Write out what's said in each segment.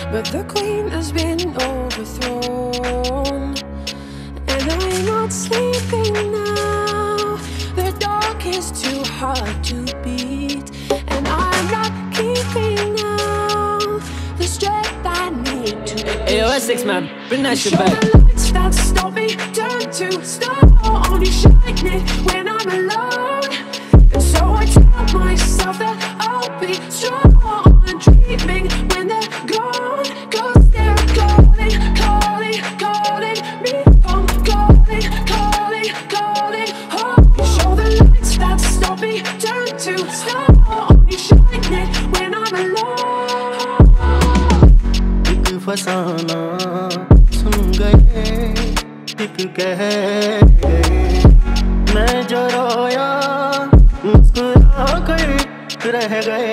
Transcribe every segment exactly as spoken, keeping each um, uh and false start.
but the queen has been overthrown, and I'm not sleeping now. The dark is too hard to beat, and I'm not keeping now the strength I need to. Hey, yo, Essex, man, bring that shit back. The lights that stop me turn to stone, only shining when I'm alone. And so I tell myself that I'll be strong, dreaming when they're gone. Cause they're calling, calling, calling me home. Calling, calling, calling home. Show the lights that stop me turn to stone, only shining when I'm alone. एक फसाना सुन गए, एक कह गए, मैं जो रोया मुस्कुरा कर रह गए।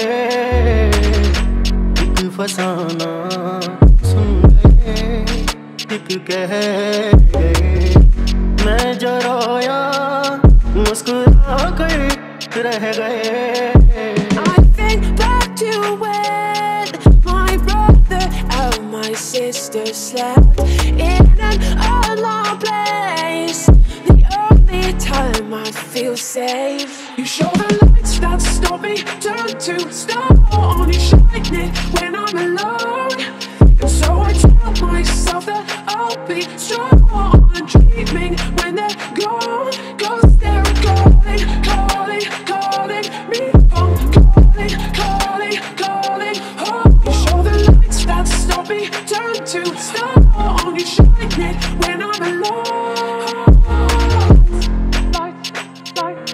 एक फसाना सुन गए, एक कह गए, मैं जो रोया मुस्कुरा कर रह गए। I think back to when my brother and my sister slept in an unknown place. The only time I feel safe. You show the lights that stop me turn to stone, only shining when I'm alone. And so I tell myself that I'll be strong, dreaming when they're gone. Cause they're calling, calling, calling me home. Calling, calling, calling home. You show the lights that stop me turn to stone, only shining when I'm alone. Lights, lights,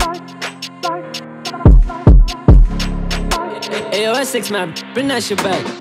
Hey, yo, Essex, man, bring that shit back.